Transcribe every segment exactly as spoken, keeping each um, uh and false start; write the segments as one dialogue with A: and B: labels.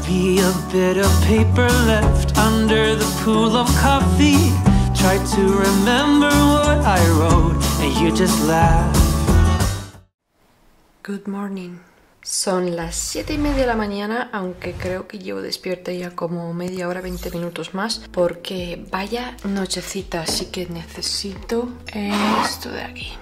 A: be a bit of paper left under the pool of coffee. Try to remember what I wrote and you just laugh.
B: Good morning. Son las siete y media de la mañana, aunque creo que llevo despierta ya como media hora, veinte minutos más, porque vaya nochecita, así que necesito esto de aquí.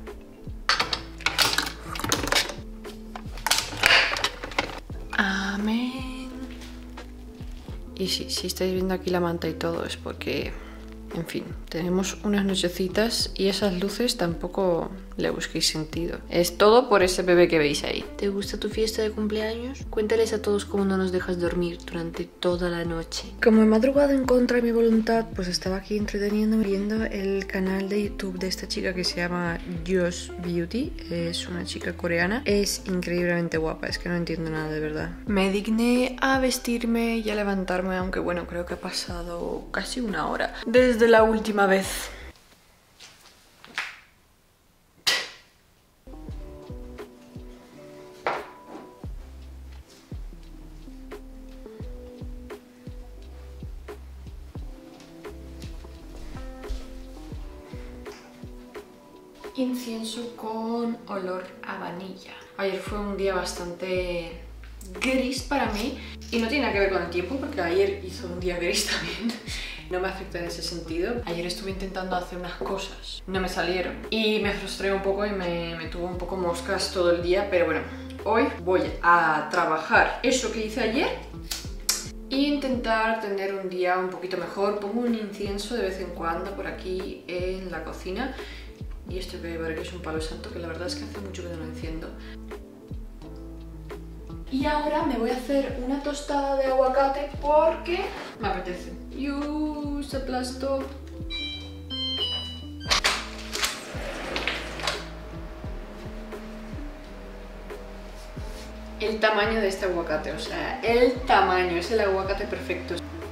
B: Amén. Y sí, si estáis viendo aquí la manta y todo es porque, en fin, tenemos unas nochecitas y esas luces tampoco le busquéis sentido. Es todo por ese bebé que veis ahí. ¿Te gusta tu fiesta de cumpleaños? Cuéntales a todos cómo no nos dejas dormir durante toda la noche. Como he madrugado en contra de mi voluntad, pues estaba aquí entreteniéndome viendo el canal de YouTube de esta chica que se llama Joss Beauty. Es una chica coreana. Es increíblemente guapa, es que no entiendo nada de verdad. Me digné a vestirme y a levantarme, aunque bueno, creo que ha pasado casi una hora desde la última vez. Incienso con olor a vanilla. Ayer fue un día bastante gris para mí y no tiene nada que ver con el tiempo porque ayer hizo un día gris también. No me afecta en ese sentido. Ayer estuve intentando hacer unas cosas, no me salieron y me frustré un poco y me, me tuvo un poco moscas todo el día, pero bueno, hoy voy a trabajar eso que hice ayer e intentar tener un día un poquito mejor. Pongo un incienso de vez en cuando por aquí en la cocina. Y esto que parece que es un palo santo, que la verdad es que hace mucho que no lo enciendo. Y ahora me voy a hacer una tostada de aguacate porque me apetece. ¡Yuuu! Se aplastó. El tamaño de este aguacate, o sea, el tamaño, es el aguacate perfecto.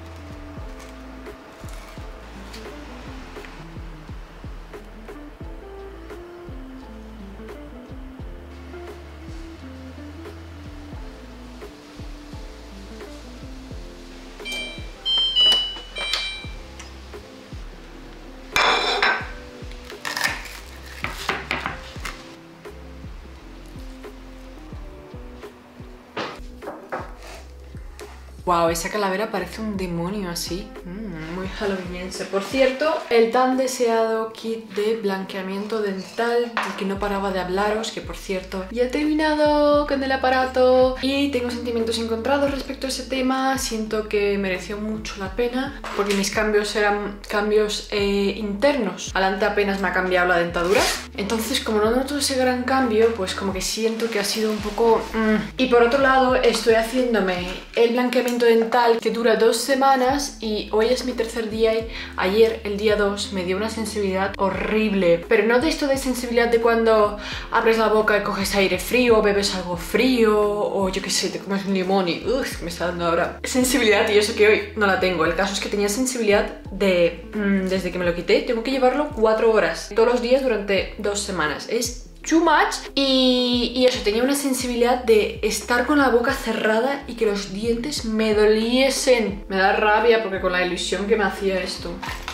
B: Wow, esa calavera parece un demonio así. Mm, muy halloweeniense. Por cierto, el tan deseado kit de blanqueamiento dental del que no paraba de hablaros, que por cierto ya he terminado con el aparato y tengo sentimientos encontrados respecto a ese tema. Siento que mereció mucho la pena porque mis cambios eran cambios eh, internos. Adelante apenas me ha cambiado la dentadura, entonces como no noto ese gran cambio, pues como que siento que ha sido un poco... Mm. Y por otro lado estoy haciéndome el blanqueamiento dental que dura dos semanas y hoy es mi tercer día y ayer, el día dos, me dio una sensibilidad horrible. Pero no de esto de sensibilidad de cuando abres la boca y coges aire frío, bebes algo frío o yo qué sé, te comes un limón y uff, me está dando ahora sensibilidad y eso que hoy no la tengo. El caso es que tenía sensibilidad de... Mmm, desde que me lo quité, tengo que llevarlo cuatro horas todos los días durante dos semanas. Es too much y, y eso, tenía una sensibilidad de estar con la boca cerrada y que los dientes me doliesen. Me da rabia porque con la ilusión que me hacía esto.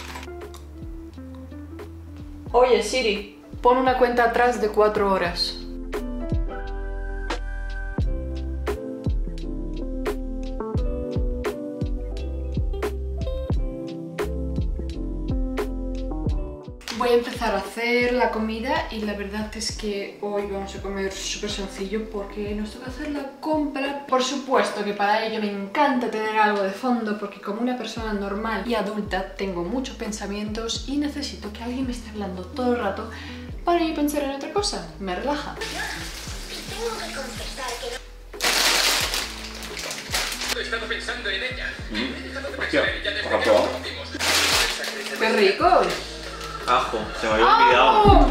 B: Oye Siri, pon una cuenta atrás de cuatro horas. Voy a empezar a hacer la comida y la verdad es que hoy vamos a comer súper sencillo porque nos toca hacer la compra. Por supuesto que para ello me encanta tener algo de fondo porque como una persona normal y adulta tengo muchos pensamientos y necesito que alguien me esté hablando todo el rato para yo pensar en otra cosa. Me relaja.
C: Tengo que confesar que no...
D: He estado pensando en ella.
E: Mm.
D: Me he dejado de
E: Hostia,
D: pensar en ella desde que
E: ¿ajo?
D: nos conocimos.
B: ¡Qué rico!
E: Ajo, se me había olvidado.
B: ¡Oh!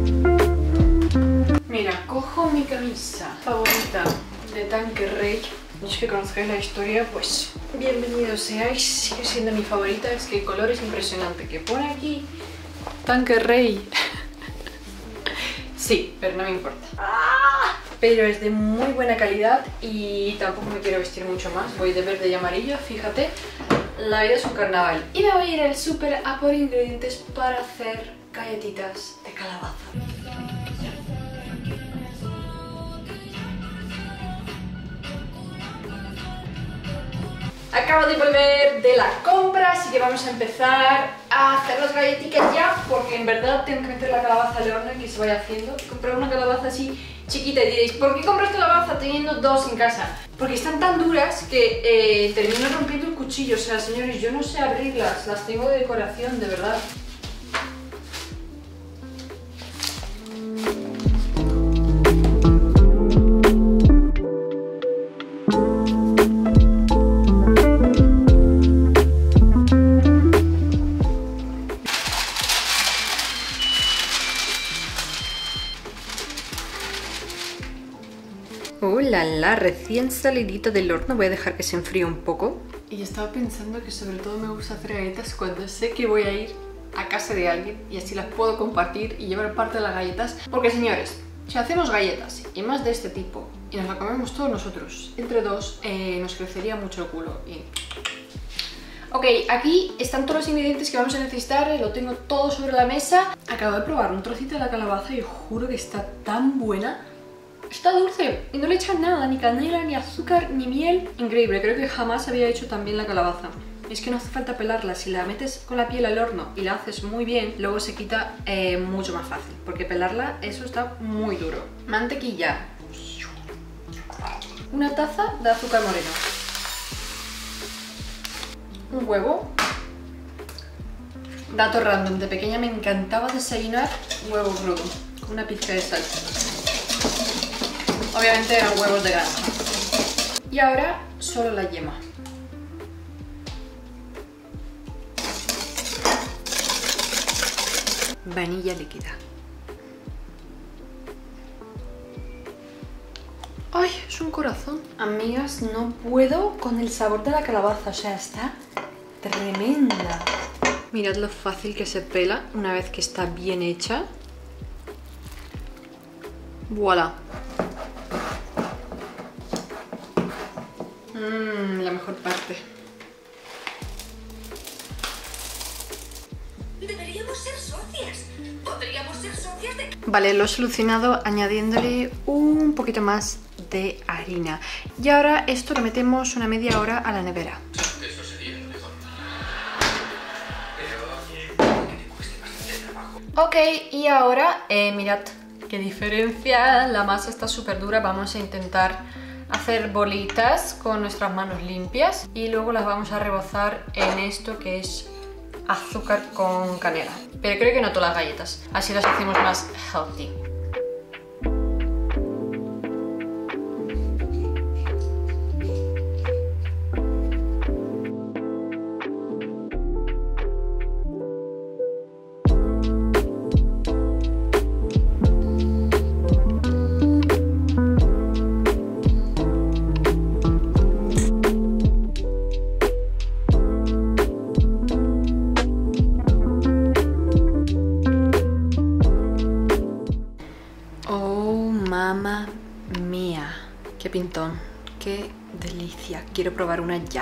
B: Mira, cojo mi camisa favorita de Tanqueray Los que conozcáis la historia, pues bienvenidos seáis. Sigue siendo mi favorita, es que el color es impresionante. Que pone aquí Tanque Rey. Sí, pero no me importa. ¡Ah! Pero es de muy buena calidad y tampoco me quiero vestir mucho más. Voy de verde y amarillo, fíjate. La vida es un carnaval. Y me voy a ir al súper a por ingredientes para hacer galletitas de calabaza. Acabo de volver de la compra, así que vamos a empezar a hacer las galletitas ya, porque en verdad tengo que meter la calabaza al horno y que se vaya haciendo. Comprar una calabaza así chiquita y diréis, ¿por qué compras calabaza teniendo dos en casa? Porque están tan duras que eh, termino rompiendo el cuchillo. O sea, señores, yo no sé abrirlas, las tengo de decoración, de verdad. ¡Uh, la, la! Recién salidita del horno, voy a dejar que se enfríe un poco. Y estaba pensando que sobre todo me gusta hacer galletas cuando sé que voy a ir a casa de alguien y así las puedo compartir y llevar parte de las galletas. Porque señores, si hacemos galletas y más de este tipo y nos la comemos todos nosotros, entre dos, eh, nos crecería mucho el culo. Y... Ok, aquí están todos los ingredientes que vamos a necesitar, lo tengo todo sobre la mesa. Acabo de probar un trocito de la calabaza y os juro que está tan buena. Está dulce y no le echan nada, ni canela, ni azúcar, ni miel. Increíble, creo que jamás había hecho tan bien la calabaza. Es que no hace falta pelarla, si la metes con la piel al horno y la haces muy bien, luego se quita eh, mucho más fácil, porque pelarla, eso está muy duro. Mantequilla. Una taza de azúcar moreno. Un huevo. Dato random, de pequeña me encantaba desayunar huevo crudo, con una pizca de sal. Obviamente eran huevos de granja. Y ahora solo la yema. Vainilla líquida. ¡Ay! Es un corazón. Amigas, no puedo con el sabor de la calabaza. O sea, está tremenda. Mirad lo fácil que se pela una vez que está bien hecha. ¡Voilà! Mmm, la mejor parte.
C: Deberíamos ser socias. Podríamos ser socias de...
B: Vale, lo he solucionado añadiéndole un poquito más de harina. Y ahora esto lo metemos una media hora a la nevera.
D: Eso sería lo mejor. Pero que te cueste bastante trabajo.
B: Ok, y ahora, eh, mirad qué diferencia. La masa está súper dura. Vamos a intentar hacer bolitas con nuestras manos limpias y luego las vamos a rebozar en esto que es azúcar con canela. Pero creo que no todas las galletas, así las hacemos más healthy. Mamma mía, qué pintón, qué delicia. Quiero probar una ya.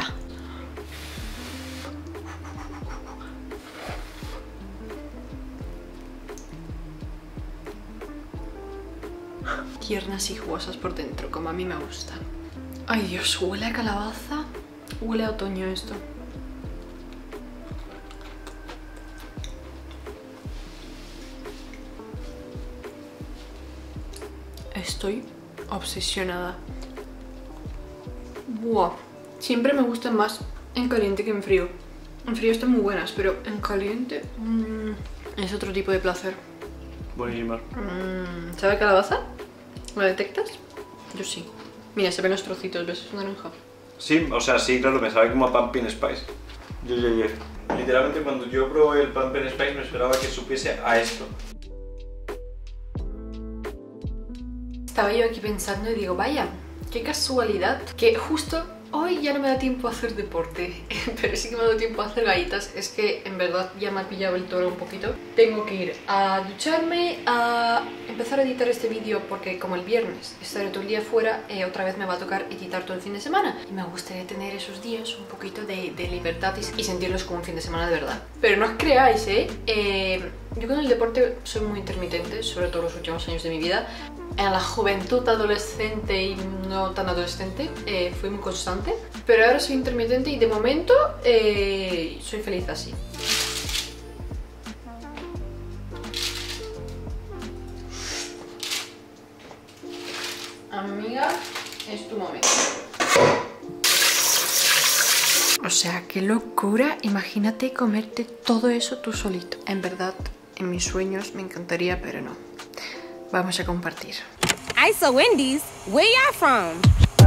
B: Tiernas y jugosas por dentro, como a mí me gustan. Ay Dios, huele a calabaza, huele a otoño esto. Estoy obsesionada. Buah. Siempre me gustan más en caliente que en frío. En frío están muy buenas, pero en caliente mmm, es otro tipo de placer.
E: Buenísima.
B: Mm, ¿Sabe a calabaza? ¿Lo detectas? Yo sí. Mira, se ven los trocitos, ¿ves? Es naranja.
E: Sí, o sea, sí, claro, me sabe como a pumpkin spice. Yo, yo, yo. Literalmente cuando yo probé el pumpkin spice me esperaba que supiese a esto.
B: Estaba yo aquí pensando y digo, vaya, qué casualidad que justo hoy ya no me da tiempo a hacer deporte, pero sí que me ha dado tiempo a hacer galletas. Es que en verdad ya me ha pillado el toro un poquito. Tengo que ir a ducharme, a empezar a editar este vídeo porque como el viernes estaré todo el día fuera, eh, otra vez me va a tocar editar todo el fin de semana. Y me gustaría tener esos días un poquito de, de libertad y, y sentirlos como un fin de semana de verdad. Pero no os creáis, ¿eh? eh yo con el deporte soy muy intermitente, sobre todo los últimos años de mi vida. En la juventud adolescente y no tan adolescente eh, fui muy constante, pero ahora soy intermitente y de momento eh, soy feliz así. Amiga, es tu momento. O sea, qué locura, imagínate comerte todo eso tú solito. En verdad, en mis sueños me encantaría, pero no. Vamos a compartir.
F: I saw Wendy's. Where y'all from?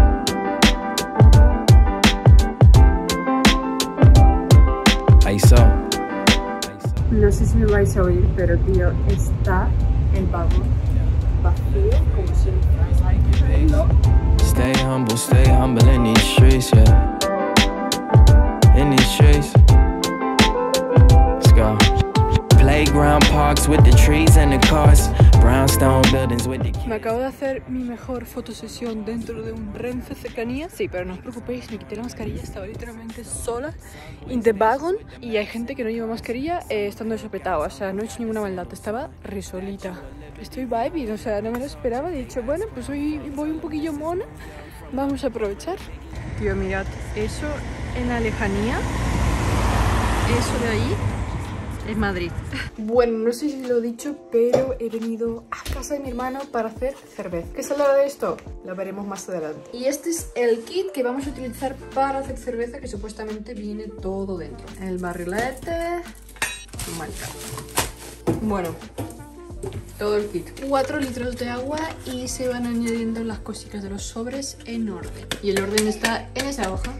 G: I saw.
B: No sé si me vais a oír, pero tío, está el vagón vacío como siempre. No.
G: Stay humble, stay humble in these streets, yeah. In these streets. Let's go. Playground parks with the trees and the cars. Brownstone buildings with the kids.
B: Me acabo de hacer mi mejor fotosesión dentro de un Renfe cercanía. Sí, pero no os preocupéis, me quité la mascarilla, estaba literalmente sola in the wagon. Y hay gente que no lleva mascarilla eh, estando desopetado, o sea, no he hecho ninguna maldad, estaba re solita. Estoy vibing, o sea, no me lo esperaba, he dicho, bueno, pues hoy voy un poquillo mona, vamos a aprovechar. Tío, mirad, eso en la lejanía, eso de ahí es Madrid. Bueno, no sé si lo he dicho, pero he venido a casa de mi hermano para hacer cerveza. ¿Qué saldrá de esto? Lo veremos más adelante. Y este es el kit que vamos a utilizar para hacer cerveza, que supuestamente viene todo dentro. El barrilete, marca. Bueno, todo el kit. cuatro litros de agua y se van añadiendo las cositas de los sobres en orden. Y el orden está en esa hoja.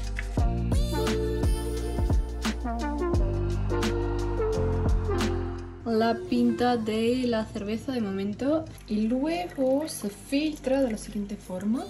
B: La pinta de la cerveza de momento y luego se filtra de la siguiente forma.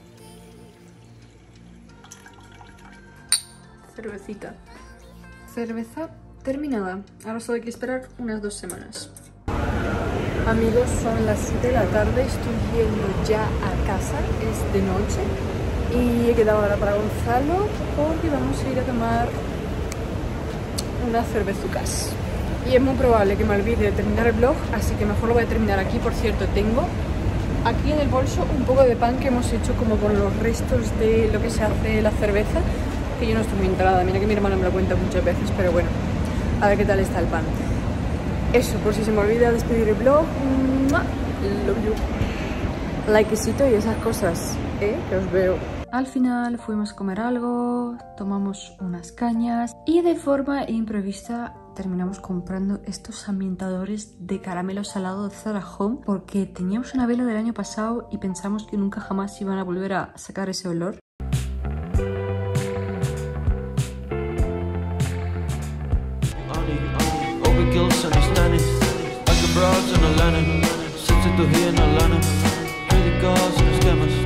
B: Cervecita. Cerveza terminada. Ahora solo hay que esperar unas dos semanas. Amigos, son las siete de la tarde, estoy yendo ya a casa, es de noche y he quedado ahora para Gonzalo porque vamos a ir a tomar unas cervezucas. Y es muy probable que me olvide de terminar el vlog, así que mejor lo voy a terminar aquí. Por cierto, tengo aquí en el bolso un poco de pan que hemos hecho como con los restos de lo que se hace la cerveza, que yo no estoy muy enterada, mira que mi hermano me lo cuenta muchas veces, pero bueno, a ver qué tal está el pan. Eso, por si se me olvida despedir el vlog, love you. Likecito y esas cosas, ¿eh? Que os veo. Al final fuimos a comer algo, tomamos unas cañas y de forma imprevista terminamos comprando estos ambientadores de caramelo salado de Zara Home porque teníamos una vela del año pasado y pensamos que nunca jamás iban a volver a sacar ese olor.
H: Broads in Atlanta, sits at the here in Atlanta, pretty girls and scammers.